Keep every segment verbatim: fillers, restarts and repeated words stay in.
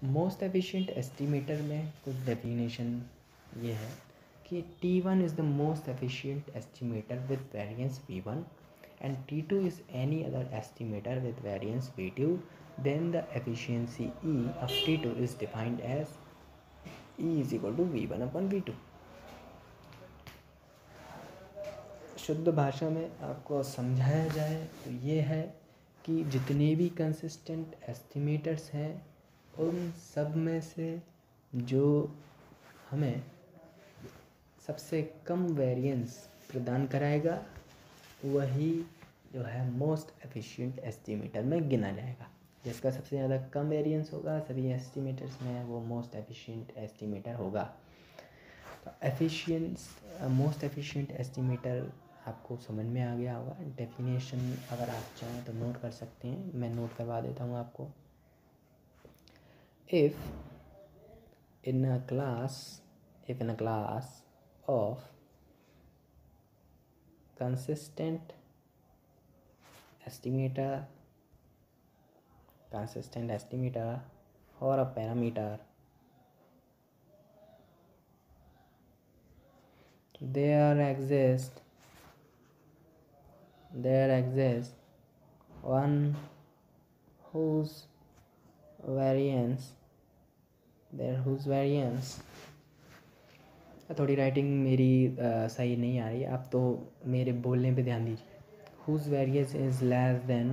Most efficient estimator में कुछ definition ये है कि T one is the most efficient estimator with variance V one and T two is any other estimator with variance V two, then the efficiency E of T two is defined as E is equal to V one upon V two. शुद्ध भाषा में आपको समझाया जाए तो ये है कि जितने भी कंसिस्टेंट एस्टिमेटर्स हैं उन सब में से जो हमें सबसे कम वेरिएंस प्रदान कराएगा वही जो है मोस्ट एफिशिएंट एस्टिमेटर में गिना जाएगा। जिसका सबसे ज़्यादा कम वेरिएंस होगा सभी एस्टिमेटर्स में वो मोस्ट एफिशिएंट एस्टिमेटर होगा। तो एफिशिएंस मोस्ट एफिशिएंट एस्टिमेटर आपको समझ में आ गया होगा। डेफिनेशन अगर आप चाहें तो नोट कर सकते हैं, मैं नोट करवा देता हूँ आपको। If in a class if in a class of consistent estimator consistent estimator or a parameter there exists there exists one whose variance there whose variance थोड़ी राइटिंग मेरी आ, सही नहीं आ रही है, आप तो मेरे बोलने पे ध्यान दीजिए। whose variance is less than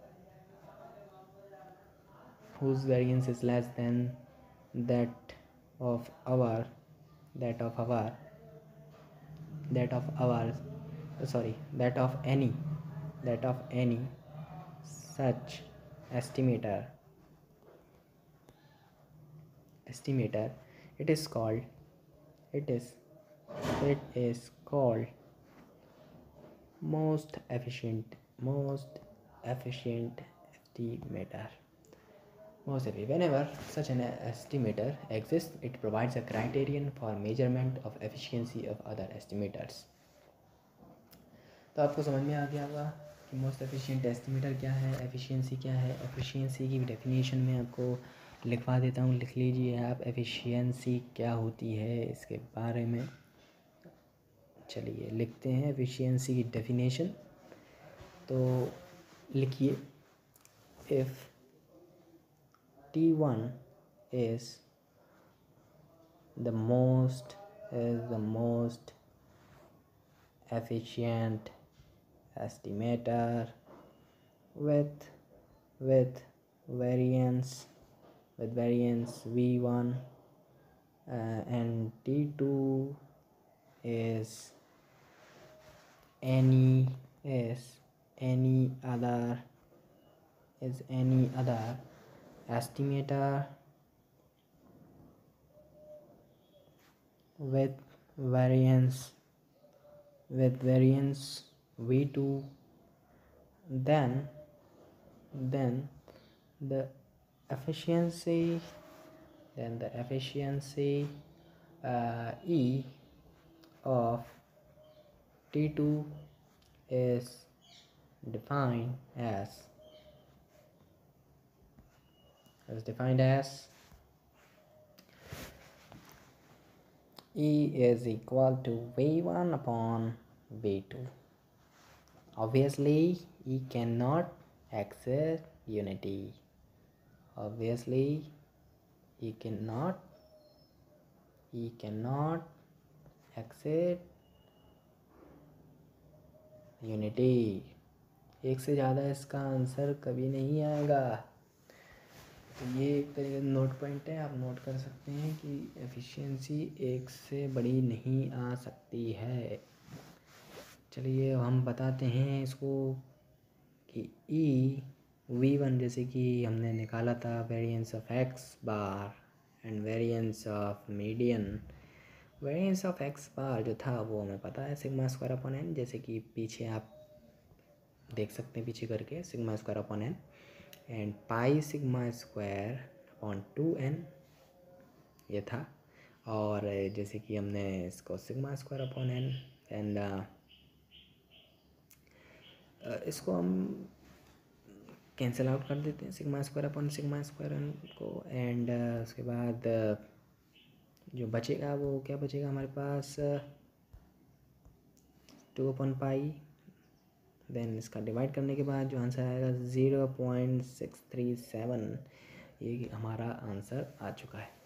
whose variance is less than that of our that of our that of ours sorry that of any that of any such estimator estimator it is called it is it is called most efficient most efficient estimator. Most efficient. Whenever such an estimator exists, it provides a criterion for measurement of efficiency of other estimators. तो आपको समझ में आ गया होगा कि most efficient estimator क्या है, efficiency क्या है। एफिशिएंसी की डेफिनेशन में आपको लिखवा देता हूँ, लिख लीजिए आप एफिशिएंसी क्या होती है इसके बारे में। चलिए लिखते हैं एफिशिएंसी की डेफिनेशन। तो लिखिए, if T one is the most is the most efficient estimator with with variance with variance V one uh, and T two is any is any other is any other estimator with variance with variance V two, then then the efficiency then the efficiency uh, E of T two is defined as is defined as E is equal to V one upon V two. Obviously, E cannot exceed unity. Obviously, E cannot E cannot exceed unity. एक से ज़्यादा इसका answer कभी नहीं आएगा। तो ये एक तरीके का नोट पॉइंट है, आप नोट कर सकते हैं कि एफिशिएंसी एक से बड़ी नहीं आ सकती है। चलिए हम बताते हैं इसको कि ई वी वन जैसे कि हमने निकाला था variance of X bar and variance of median. Variance of X bar जो था वो हमें पता है सिग्मा स्क्वायर अपॉन एन, जैसे कि पीछे आप देख सकते हैं पीछे करके sigma square upon N and pi sigma square upon two N ये था। और जैसे कि हमने इसको sigma square upon N and इसको हम कैंसिल आउट कर देते हैं sigma square upon sigma square को। एंड उसके बाद जो बचेगा वो क्या बचेगा हमारे पास, टू अपन पाई। देन इसका डिवाइड करने के बाद जो आंसर आएगा zero point six three seven, ये हमारा आंसर आ चुका है।